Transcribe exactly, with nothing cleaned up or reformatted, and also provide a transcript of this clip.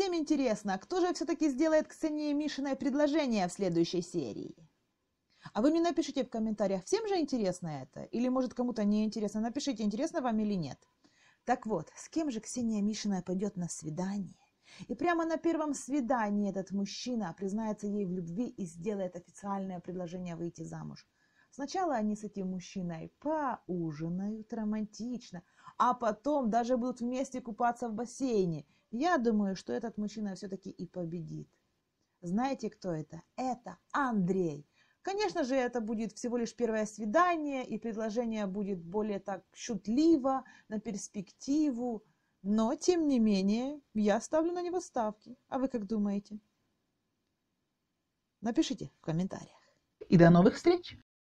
всем интересно, кто же все-таки сделает Ксении Мишиной предложение в следующей серии? А вы мне напишите в комментариях, всем же интересно это? Или может кому-то не интересно? Напишите, интересно вам или нет. Так вот, с кем же Ксения Мишина пойдет на свидание? И прямо на первом свидании этот мужчина признается ей в любви и сделает официальное предложение выйти замуж. Сначала они с этим мужчиной поужинают романтично, а потом даже будут вместе купаться в бассейне. Я думаю, что этот мужчина все-таки и победит. Знаете, кто это? Это Андрей. Конечно же, это будет всего лишь первое свидание, и предложение будет более так шутливо, на перспективу. Но, тем не менее, я ставлю на него ставки. А вы как думаете? Напишите в комментариях. И до новых встреч!